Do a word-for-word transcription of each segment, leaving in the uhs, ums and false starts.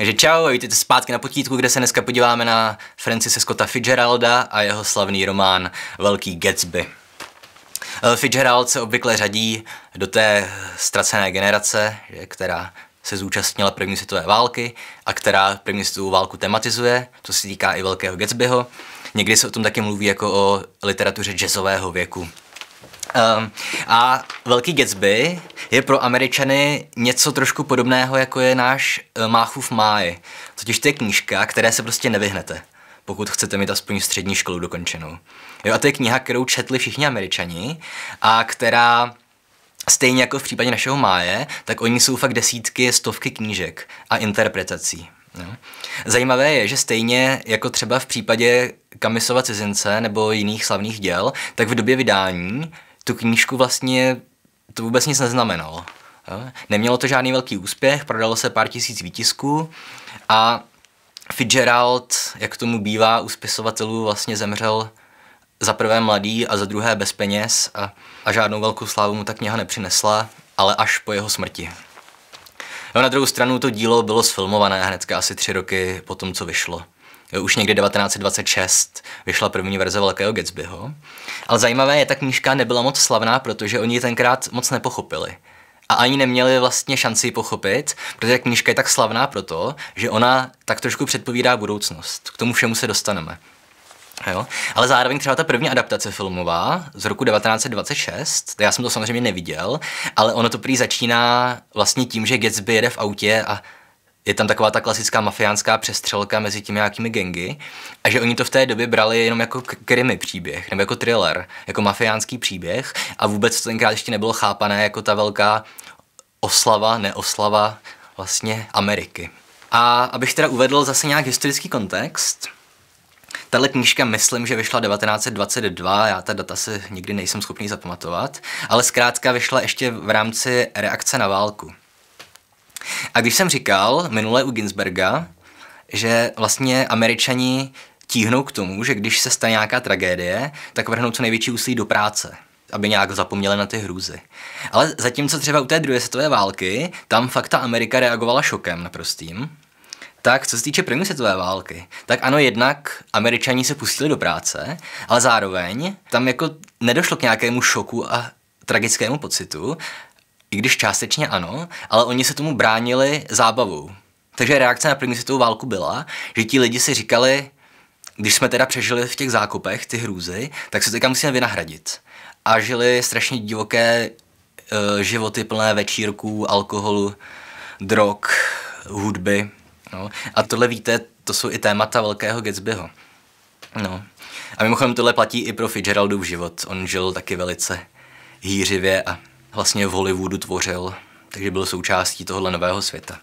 Takže čau, vítejte zpátky na potítku, kde se dneska podíváme na Francise Scotta Fitzgeralda a jeho slavný román Velký Gatsby. Fitzgerald se obvykle řadí do té ztracené generace, která se zúčastnila první světové války a která první světovou válku tematizuje, to se týká i Velkého Gatsbyho. Někdy se o tom taky mluví jako o literatuře jazzového věku. Um, a Velký Gatsby je pro Američany něco trošku podobného, jako je náš uh, Máchův máj. Totiž to je knížka, které se prostě nevyhnete, pokud chcete mít aspoň střední školu dokončenou. Jo, a to je kniha, kterou četli všichni Američani a která stejně jako v případě našeho máje, tak oni jsou fakt desítky, stovky knížek a interpretací. Jo. Zajímavé je, že stejně jako třeba v případě Kamisova cizince nebo jiných slavných děl, tak v době vydání tu knížku vlastně to vůbec nic neznamenalo. Jo. Nemělo to žádný velký úspěch, prodalo se pár tisíc výtisků a Fitzgerald, jak tomu bývá u spisovatelů, vlastně zemřel za prvé mladý a za druhé bez peněz a, a žádnou velkou slávu mu ta kniha nepřinesla, ale až po jeho smrti. No, na druhou stranu to dílo bylo sfilmované hnedka asi tři roky po tom, co vyšlo. Jo, už někdy devatenáct set dvacet šest vyšla první verze Velkého Gatsbyho. Ale zajímavé je, ta knížka nebyla moc slavná, protože oni ji tenkrát moc nepochopili. A ani neměli vlastně šanci ji pochopit, protože knížka je tak slavná proto, že ona tak trošku předpovídá budoucnost. K tomu všemu se dostaneme. Jo? Ale zároveň třeba ta první adaptace filmová z roku devatenáct set dvacet šest, já jsem to samozřejmě neviděl, ale ono to prý začíná vlastně tím, že Gatsby jede v autě a je tam taková ta klasická mafiánská přestřelka mezi těmi nějakými gangy a že oni to v té době brali jenom jako krimi příběh, nebo jako thriller, jako mafiánský příběh a vůbec to tenkrát ještě nebylo chápané jako ta velká oslava, neoslava vlastně Ameriky. A abych teda uvedl zase nějak historický kontext, tahle knížka myslím, že vyšla devatenáct set dvacet dva, já ta data si nikdy nejsem schopný zapamatovat, ale zkrátka vyšla ještě v rámci reakce na válku. A když jsem říkal minule u Ginsberga, že vlastně Američani tíhnou k tomu, že když se stane nějaká tragédie, tak vrhnou co největší úsilí do práce, aby nějak zapomněli na ty hrůzy. Ale zatímco třeba u té druhé světové války, tam fakt ta Amerika reagovala šokem naprostým, tak co se týče první světové války, tak ano, jednak Američani se pustili do práce, ale zároveň tam jako nedošlo k nějakému šoku a tragickému pocitu, i když částečně ano, ale oni se tomu bránili zábavou. Takže reakce na první světovou válku byla, že ti lidi si říkali, když jsme teda přežili v těch zákopech ty hrůzy, tak se teďka musíme vynahradit. A žili strašně divoké uh, životy plné večírků, alkoholu, drog, hudby. No. A tohle víte, to jsou i témata Velkého Gatsbyho. No. A mimochodem tohle platí i pro Fitzgeraldův život. On žil taky velice hýřivě a vlastně v Hollywoodu tvořil, takže byl součástí tohohle nového světa.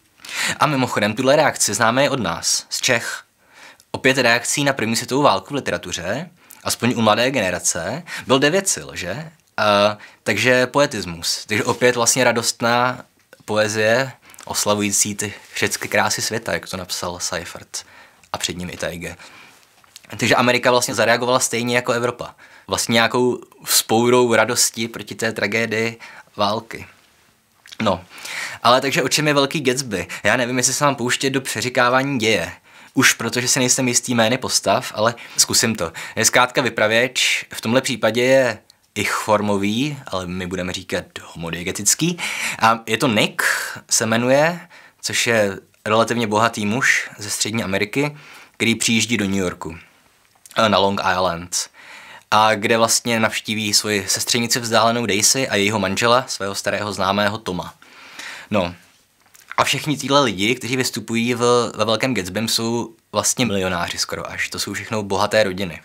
A mimochodem tuhle reakci známe i od nás, z Čech. Opět reakcí na první světovou válku v literatuře, aspoň u mladé generace, byl Devět sil, že? A, takže poetismus. Takže opět vlastně radostná poezie, oslavující ty všechny krásy světa, jak to napsal Seifert a před ním i Tajge. Takže Amerika vlastně zareagovala stejně jako Evropa. Vlastně nějakou vzpourou radosti proti té tragédii války. No, ale takže o čem je Velký Gatsby? Já nevím, jestli se mám pouštět do přeříkávání děje. Už protože se nejsem jistý jmény postav, ale zkusím to. Je zkrátka vypravěč, v tomhle případě je ich-formový, ale my budeme říkat homodiegetický. A je to Nick, se jmenuje, což je relativně bohatý muž ze Střední Ameriky, který přijíždí do New Yorku, na Long Island. A kde vlastně navštíví svoji sestřenici vzdálenou Daisy a jejího manžela, svého starého známého Toma. No, a všichni tíhle lidi, kteří vystupují v, ve Velkém Gatsbym, jsou vlastně milionáři skoro až. To jsou všechno bohaté rodiny.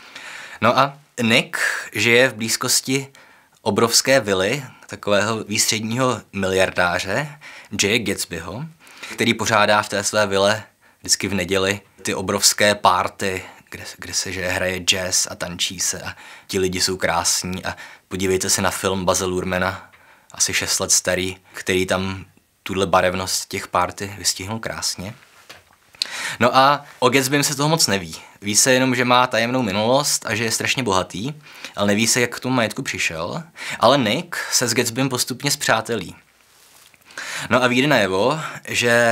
No a Nick žije v blízkosti obrovské vily takového výstředního miliardáře, J. Gatsbyho, který pořádá v té své vile vždycky v neděli ty obrovské party, kde, kde se že hraje jazz a tančí se a ti lidi jsou krásní a podívejte se na film Buzze Lurmana, asi šest let starý, který tam tuhle barevnost těch party vystihnul krásně. No a o Gatsbym se toho moc neví. Ví se jenom, že má tajemnou minulost a že je strašně bohatý, ale neví se, jak k tomu majetku přišel. Ale Nick se s Gatsbym postupně spřátelí. No a vyjde najevo, že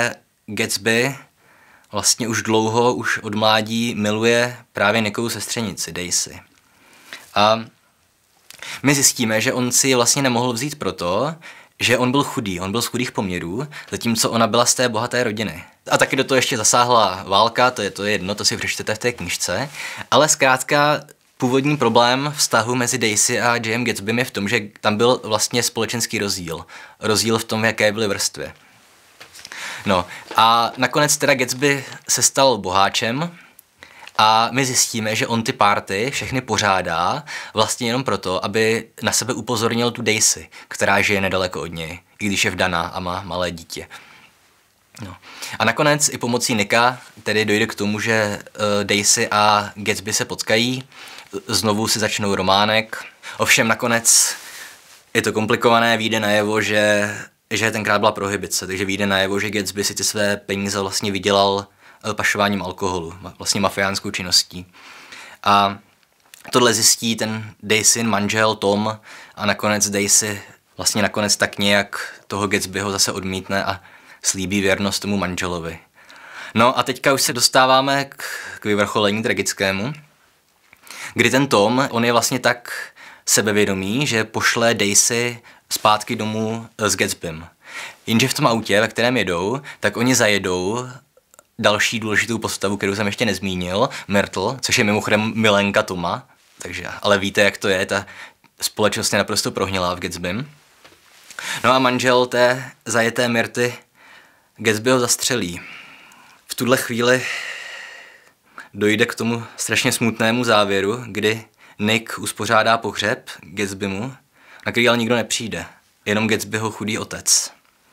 Gatsby vlastně už dlouho, už od mládí miluje právě Nickovu sestřenici Daisy. A my zjistíme, že on si ji vlastně nemohl vzít proto, že on byl chudý, on byl z chudých poměrů, zatímco ona byla z té bohaté rodiny. A taky do toho ještě zasáhla válka, to je to jedno, to si přečtete v té knížce, ale zkrátka původní problém vztahu mezi Daisy a Jayem Gatsbym je v tom, že tam byl vlastně společenský rozdíl. Rozdíl v tom, jaké byly vrstvy. No a nakonec teda Gatsby se stal boháčem a my zjistíme, že on ty party všechny pořádá vlastně jenom proto, aby na sebe upozornil tu Daisy, která žije nedaleko od něj, i když je vdaná a má malé dítě. No. A nakonec i pomocí Nicka tedy dojde k tomu, že uh, Daisy a Gatsby se potkají, znovu si začnou románek. Ovšem nakonec je to komplikované, vyjde najevo, že, že tenkrát byla prohibice, takže vyjde najevo, že Gatsby si ty své peníze vlastně vydělal pašováním alkoholu, vlastně mafiánskou činností. A tohle zjistí ten Daisyn manžel Tom a nakonec Daisy vlastně nakonec tak nějak toho Gatsbyho zase odmítne a slíbí věrnost tomu manželovi. No a teďka už se dostáváme k, k vyvrcholení tragickému, kdy ten Tom, on je vlastně tak sebevědomý, že pošle Daisy zpátky domů s Gatsbym. Jenže v tom autě, ve kterém jedou, tak oni zajedou další důležitou postavu, kterou jsem ještě nezmínil, Myrtle, což je mimochodem milenka Toma, takže, ale víte, jak to je, ta společnost je naprosto prohnilá v Gatsbym. No a manžel té zajeté Myrty Gatsbyho zastřelí. V tuhle chvíli dojde k tomu strašně smutnému závěru, kdy Nick uspořádá pohřeb Gatsbymu, na který ale nikdo nepřijde, jenom Gatsbyho chudý otec.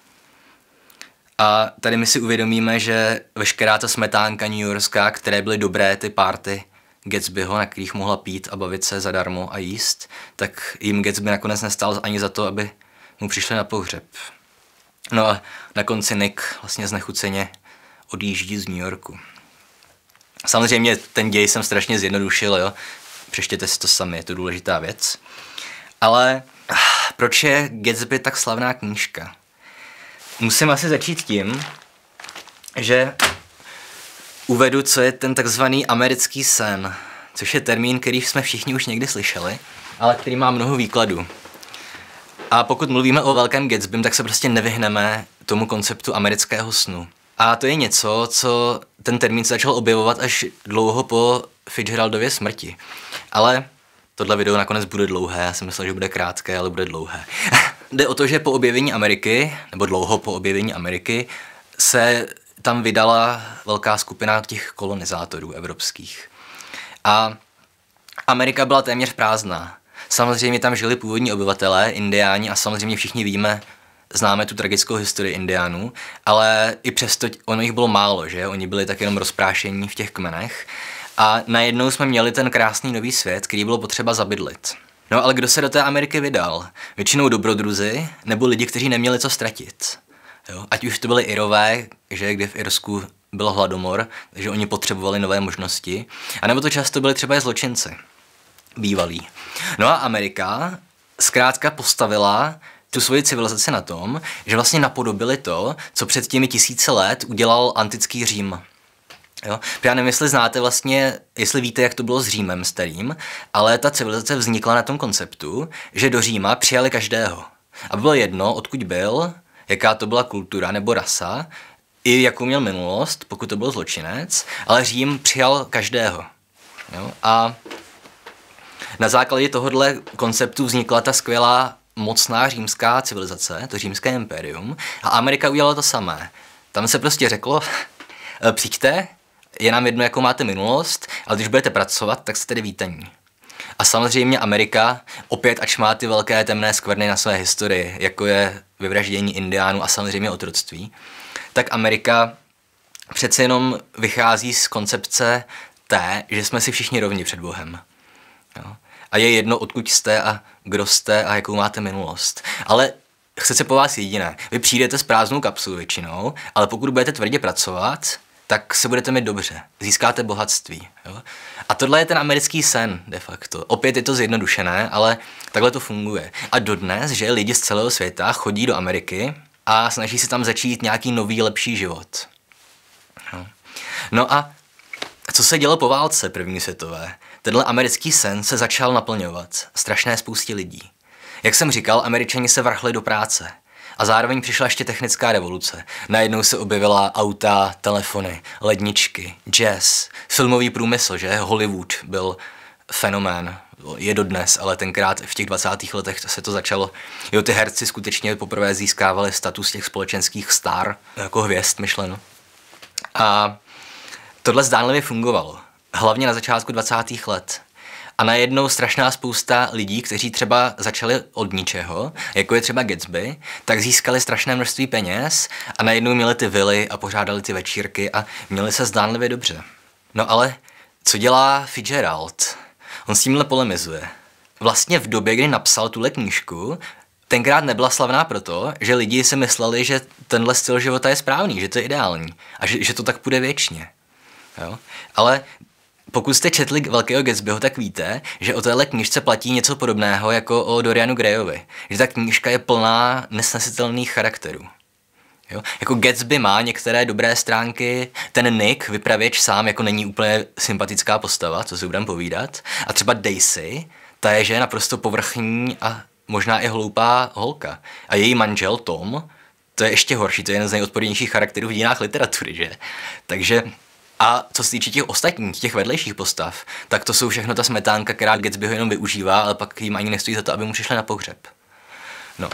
A tady my si uvědomíme, že veškerá ta smetánka newyorská, které byly dobré ty party Gatsbyho, na kterých mohla pít a bavit se zadarmo a jíst, tak jim Gatsby nakonec nestál ani za to, aby mu přišli na pohřeb. No a na konci Nick vlastně znechuceně odjíždí z New Yorku. Samozřejmě ten děj jsem strašně zjednodušil, jo. Přečtěte si to sami, je to důležitá věc. Ale proč je Gatsby tak slavná knížka? Musím asi začít tím, že uvedu, co je ten takzvaný americký sen, což je termín, který jsme všichni už někdy slyšeli, ale který má mnoho výkladů. A pokud mluvíme o velkém Gatsbym, tak se prostě nevyhneme tomu konceptu amerického snu. A to je něco, co ten termín se začal objevovat až dlouho po Fitzgeraldově smrti. Ale tohle video nakonec bude dlouhé, já jsem myslel, že bude krátké, ale bude dlouhé. Jde o to, že po objevení Ameriky, nebo dlouho po objevení Ameriky, se tam vydala velká skupina těch kolonizátorů evropských. A Amerika byla téměř prázdná. Samozřejmě tam žili původní obyvatelé, indiáni, a samozřejmě všichni víme, známe tu tragickou historii indiánů, ale i přesto ono jich bylo málo, že? Oni byli tak jenom rozprášení v těch kmenech. A najednou jsme měli ten krásný nový svět, který bylo potřeba zabydlit. No ale kdo se do té Ameriky vydal? Většinou dobrodruzi nebo lidi, kteří neměli co ztratit. Jo? Ať už to byli Irové, že kdy v Irsku byl hladomor, takže oni potřebovali nové možnosti, a nebo to často byli třeba i zločinci. Bývalí. No a Amerika zkrátka postavila tu svoji civilizaci na tom, že vlastně napodobili to, co před těmi tisíce let udělal antický Řím. Jo? Já nevím, jestli znáte vlastně, jestli víte, jak to bylo s Římem starým, ale ta civilizace vznikla na tom konceptu, že do Říma přijali každého. A bylo jedno, odkud byl, jaká to byla kultura nebo rasa, i jakou měl minulost, pokud to byl zločinec, ale Řím přijal každého. Jo? A na základě tohohle konceptu vznikla ta skvělá mocná římská civilizace, to římské impérium, a Amerika udělala to samé. Tam se prostě řeklo, přijďte, je nám jedno, jakou máte minulost, ale když budete pracovat, tak jste tedy vítaní. A samozřejmě Amerika, opět ač má ty velké temné skvrny na své historii, jako je vyvraždění indiánů a samozřejmě otroctví, tak Amerika přece jenom vychází z koncepce té, že jsme si všichni rovni před Bohem. Jo? A je jedno, odkud jste a kdo jste a jakou máte minulost. Ale chce se po vás jediné. Vy přijdete s prázdnou kapsou většinou, ale pokud budete tvrdě pracovat, tak se budete mít dobře. Získáte bohatství. Jo? A tohle je ten americký sen, de facto. Opět je to zjednodušené, ale takhle to funguje. A dodnes, že lidi z celého světa chodí do Ameriky a snaží se tam začít nějaký nový, lepší život. No a co se dělo po válce první světové? Tenhle americký sen se začal naplňovat strašné spoustě lidí. Jak jsem říkal, Američani se vrhli do práce. A zároveň přišla ještě technická revoluce. Najednou se objevila auta, telefony, ledničky, jazz, filmový průmysl, že? Hollywood byl fenomén. Je dodnes, ale tenkrát v těch dvacátých letech se to začalo. Jo, ty herci skutečně poprvé získávali status těch společenských star, jako hvězd myšleno. A tohle zdánlivě fungovalo. Hlavně na začátku dvacátých let. A najednou strašná spousta lidí, kteří třeba začali od ničeho, jako je třeba Gatsby, tak získali strašné množství peněz a najednou měli ty vily a pořádali ty večírky a měli se zdánlivě dobře. No ale co dělá Fitzgerald? On s tímhle polemizuje. Vlastně v době, kdy napsal tuhle knížku, tenkrát nebyla slavná proto, že lidi si mysleli, že tenhle styl života je správný, že to je ideální a že, že to tak půjde věčně. Jo? Ale pokud jste četli Velkého Gatsbyho, tak víte, že o téhle knížce platí něco podobného jako o Dorianu Grayovi. Že ta knížka je plná nesnesitelných charakterů. Jo? Jako Gatsby má některé dobré stránky, ten Nick, vypravěč sám, jako není úplně sympatická postava, co si budeme povídat. A třeba Daisy, ta je, že je naprosto povrchní a možná i hloupá holka. A její manžel Tom, to je ještě horší, to je jeden z nejodpornějších charakterů v dějinách literatury, že? Takže a co se týče těch ostatních, těch vedlejších postav, tak to jsou všechno ta smetánka, která Gatsbyho jenom využívá, ale pak jim ani nestojí za to, aby mu přišli na pohřeb. No.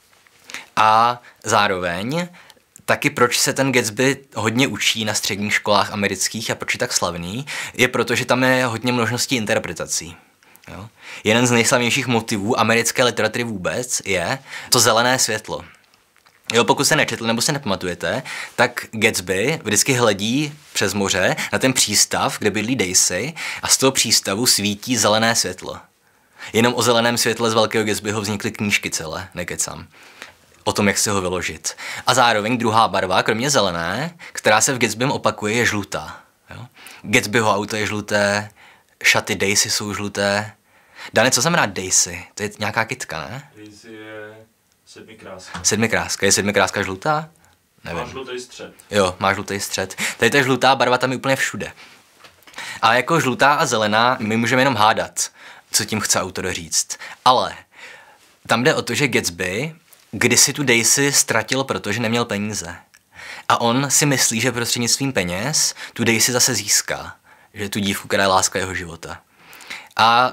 A zároveň taky proč se ten Gatsby hodně učí na středních školách amerických a proč je tak slavný, je proto, že tam je hodně možností interpretací. Jo? Jeden z nejslavnějších motivů americké literatury vůbec je to zelené světlo. Jo, pokud se nečetli nebo se nepamatujete, tak Gatsby vždycky hledí přes moře na ten přístav, kde bydlí Daisy a z toho přístavu svítí zelené světlo. Jenom o zeleném světle z Velkého Gatsbyho vznikly knížky celé, nekecám. O tom, jak si ho vyložit. A zároveň druhá barva, kromě zelené, která se v Gatsbym opakuje, je žlutá. Jo? Gatsbyho auto je žluté, šaty Daisy jsou žluté. Dane, co znamená Daisy? To je nějaká kytka, ne? Daisy je sedmikráska. Sedmikráska. Je sedmikráska žlutá? Nevím. Má žlutý střed. Jo, má žlutý střed. Tady ta žlutá barva tam je úplně všude. A jako žlutá a zelená my můžeme jenom hádat, co tím chce autor říct. Ale tam jde o to, že Gatsby kdysi tu Daisy ztratil, protože neměl peníze. A on si myslí, že prostřednictvím peněz tu Daisy zase získá. Že tu dívku, která je láska jeho života. A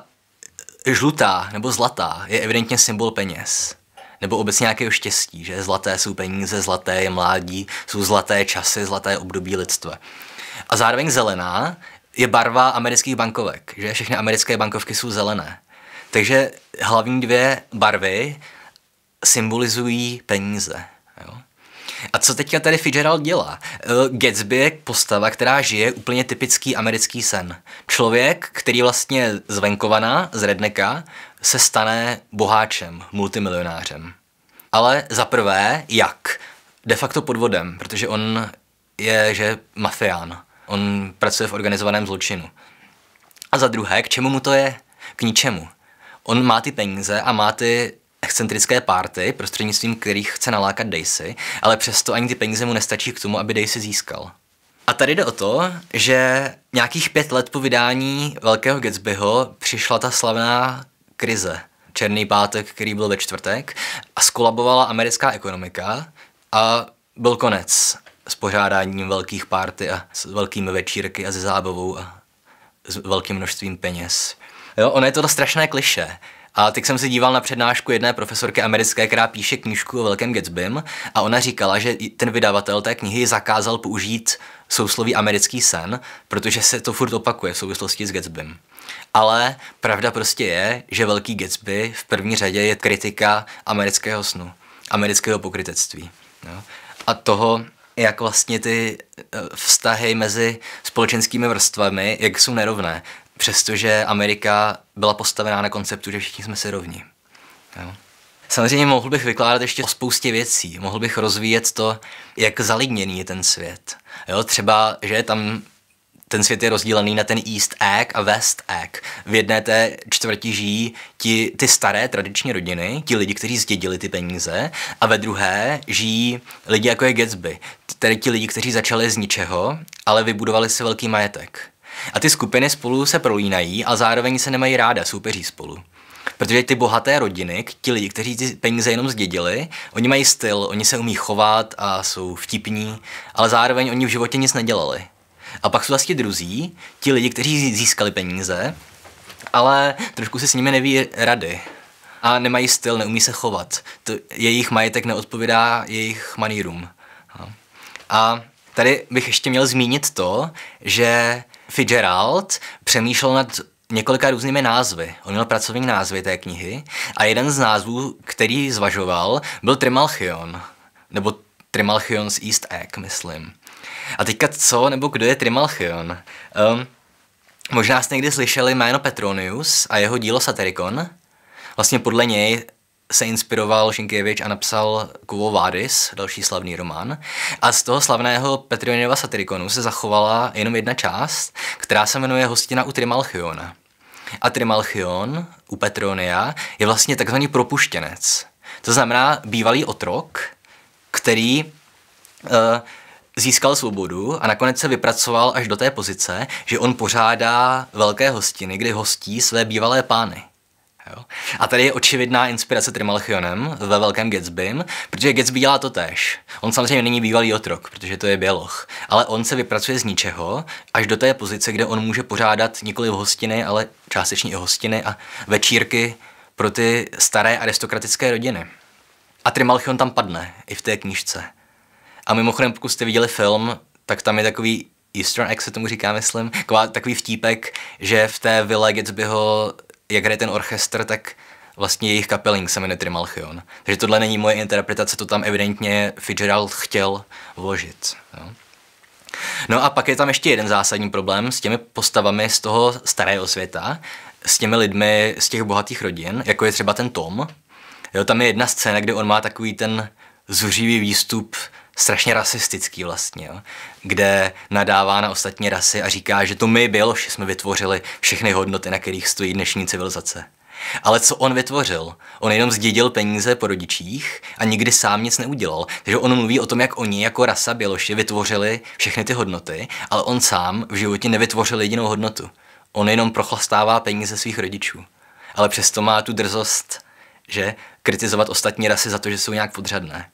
žlutá nebo zlatá je evidentně symbol peněz. Nebo obecně nějakého štěstí, že zlaté jsou peníze, zlaté je mládí, jsou zlaté časy, zlaté období lidstva. A zároveň zelená je barva amerických bankovek, že všechny americké bankovky jsou zelené. Takže hlavní dvě barvy symbolizují peníze. Jo? A co teďka tady Fitzgerald dělá? Gatsby je postava, která žije úplně typický americký sen. Člověk, který vlastně z venkovana, z rednecka, se stane boháčem, multimilionářem. Ale za prvé, jak? De facto podvodem, protože on je, že mafián. On pracuje v organizovaném zločinu. A za druhé, k čemu mu to je? K ničemu. On má ty peníze a má ty excentrické party, prostřednictvím kterých chce nalákat Daisy, ale přesto ani ty peníze mu nestačí k tomu, aby Daisy získal. A tady jde o to, že nějakých pět let po vydání Velkého Gatsbyho přišla ta slavná krize. Černý pátek, který byl ve čtvrtek, a skolabovala americká ekonomika a byl konec s pořádáním velkých party a s velkými večírky a se zábavou a s velkým množstvím peněz. Jo, ono je to strašné klišé. A teď jsem se díval na přednášku jedné profesorky americké, která píše knížku o Velkém Gatsbym, a ona říkala, že ten vydavatel té knihy zakázal použít sousloví americký sen, protože se to furt opakuje v souvislosti s Gatsbym. Ale pravda prostě je, že Velký Gatsby v první řadě je kritika amerického snu, amerického pokrytectví. Jo? A toho, jak vlastně ty vztahy mezi společenskými vrstvami, jak jsou nerovné, přestože Amerika byla postavená na konceptu, že všichni jsme si rovni. Jo? Samozřejmě mohl bych vykládat ještě o spoustě věcí. Mohl bych rozvíjet to, jak zalidněný je ten svět. Jo? Třeba, že je tam ten svět je rozdílený na ten East Egg a West Egg. V jedné té čtvrti žijí ti, ty staré tradiční rodiny, ti lidi, kteří zdědili ty peníze, a ve druhé žijí lidi jako je Gatsby, tedy ti lidi, kteří začali z ničeho, ale vybudovali si velký majetek. A ty skupiny spolu se prolínají a zároveň se nemají ráda, soupeří spolu. Protože ty bohaté rodiny, ti lidi, kteří ty peníze jenom zdědili, oni mají styl, oni se umí chovat a jsou vtipní, ale zároveň oni v životě nic nedělali. A pak jsou vlastně druzí, ti lidi, kteří získali peníze, ale trošku si s nimi neví rady. A nemají styl, neumí se chovat. To, jejich majetek neodpovídá jejich manýrům. A tady bych ještě měl zmínit to, že Fitzgerald přemýšlel nad několika různými názvy. On měl pracovní názvy té knihy a jeden z názvů, který zvažoval, byl Trimalchion. Nebo Trimalchion z East Egg, myslím. A teďka co, nebo kdo je Trimalchion? Um, možná jste někdy slyšeli jméno Petronius a jeho dílo Satyricon. Vlastně podle něj se inspiroval Sienkiewicz a napsal Quo Vadis, další slavný román. A z toho slavného Petroniova Satyriconu se zachovala jenom jedna část, která se jmenuje Hostina u Trimalchiona. A Trimalchion u Petronia je vlastně takzvaný propuštěnec. To znamená bývalý otrok, který uh, získal svobodu a nakonec se vypracoval až do té pozice, že on pořádá velké hostiny, kdy hostí své bývalé pány. Jo? A tady je očividná inspirace Trimalchionem ve Velkém Gatsbym, protože Gatsby dělá to též. On samozřejmě není bývalý otrok, protože to je běloch, ale on se vypracuje z ničeho až do té pozice, kde on může pořádat nikoli hostiny, ale částečně i hostiny a večírky pro ty staré aristokratické rodiny. A Trimalchion tam padne i v té knížce. A mimochodem, pokud jste viděli film, tak tam je takový Easter egg, se tomu říká, myslím, takový vtípek, že v té vile Gatsbyho, jak hraje ten orchestr, tak vlastně jejich kapelník se jmenuje Trimalchion. Takže tohle není moje interpretace, to tam evidentně Fitzgerald chtěl vložit. Jo. No a pak je tam ještě jeden zásadní problém s těmi postavami z toho starého světa, s těmi lidmi z těch bohatých rodin, jako je třeba ten Tom. Jo, tam je jedna scéna, kde on má takový ten zuřivý výstup, strašně rasistický vlastně, jo, kde nadává na ostatní rasy a říká, že to my běloši jsme vytvořili všechny hodnoty, na kterých stojí dnešní civilizace. Ale co on vytvořil? On jenom zdědil peníze po rodičích a nikdy sám nic neudělal. Takže on mluví o tom, jak oni jako rasa běloši vytvořili všechny ty hodnoty, ale on sám v životě nevytvořil jedinou hodnotu. On jenom prochlastává peníze svých rodičů. Ale přesto má tu drzost, že kritizovat ostatní rasy za to, že jsou nějak podřadné.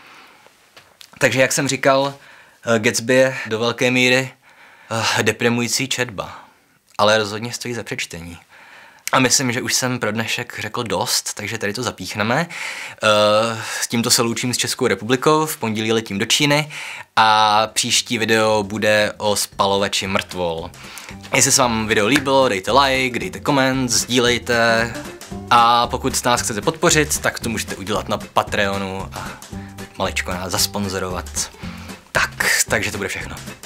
Takže, jak jsem říkal, Gatsby je do velké míry deprimující četba, ale rozhodně stojí za přečtení. A myslím, že už jsem pro dnešek řekl dost, takže tady to zapíchneme. S tímto se loučím s Českou republikou, v pondělí letím do Číny a příští video bude o spalovači mrtvol. Jestli se vám video líbilo, dejte like, dejte koment, sdílejte a pokud nás chcete podpořit, tak to můžete udělat na Patreonu a maličko nás zasponzorovat. Tak, takže to bude všechno.